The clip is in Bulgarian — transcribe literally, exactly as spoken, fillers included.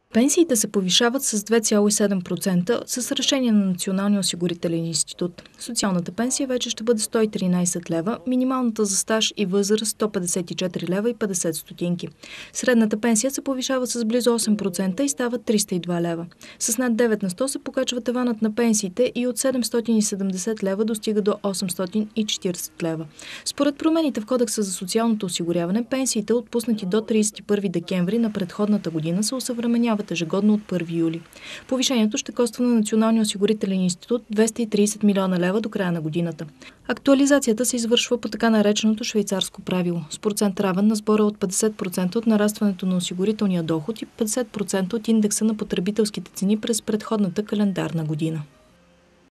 Пенсиите се повишават с две цяло и седем процента с решение на Националния осигурителен институт. Социалната пенсия вече ще бъде сто и тринадесет лева, минималната за стаж и възраст сто петдесет и четири лева и петдесет стотинки. Средната пенсия се повишава с близо осем процента и става триста и два лева. С над девет на сто се покачва таванът на пенсиите и от седемстотин и седемдесет лева достига до осемстотин и четиридесет лева. Според промените в Кодекса за социалното осигуряване, пенсиите, отпуснати до тридесет и първи декември на предходната година, се осъвременяват ежегодно от първи юли. Повишението ще коства на Националния осигурителен институт двеста и тридесет милиона лева до края на годината. Актуализацията се извършва по така нареченото швейцарско правило, с процент равен на сбора от петдесет процента от нарастването на осигурителния доход и петдесет процента от индекса на потребителските цени през предходната календарна година.